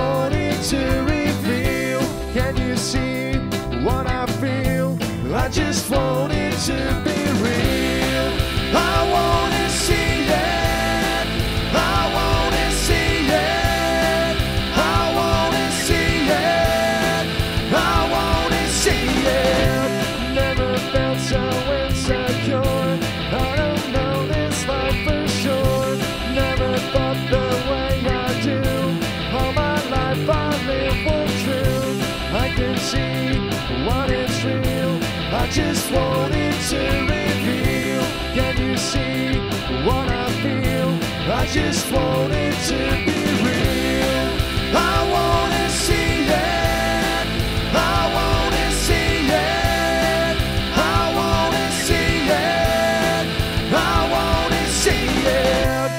wanted to reveal. Can you see what I feel? I just wanted to be real. I wanna see it. I wanna see it. I wanna see it. I wanna see it. Never felt so insecure. I don't know this life for sure. Never thought the way I do. All my life I live for truth. I can see what is real. I just wanted to reveal. Can you see what I feel? I just wanted to be real. I wanna see it. I wanna see it. I wanna see it. I wanna see it.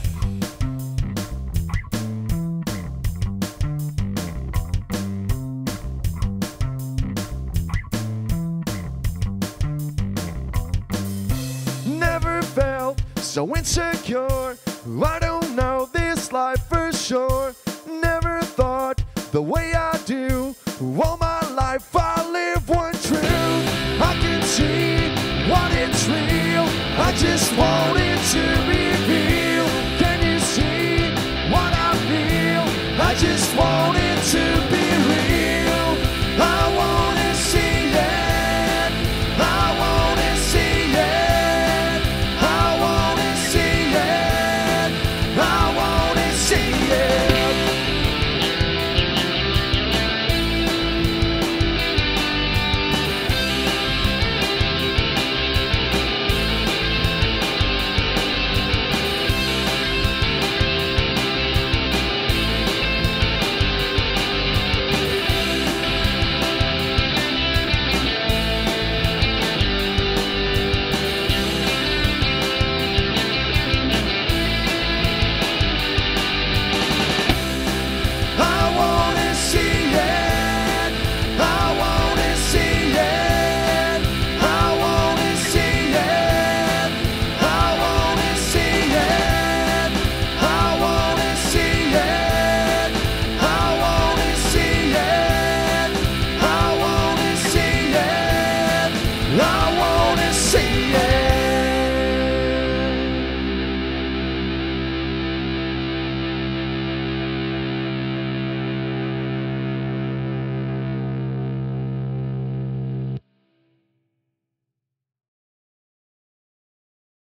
Never felt so insecure. I don't know this life for sure. Never thought the way I do. All my life I live one truth. I can see what it's real. I just wanted to reveal. Can you see what I feel? I just wanted to be real.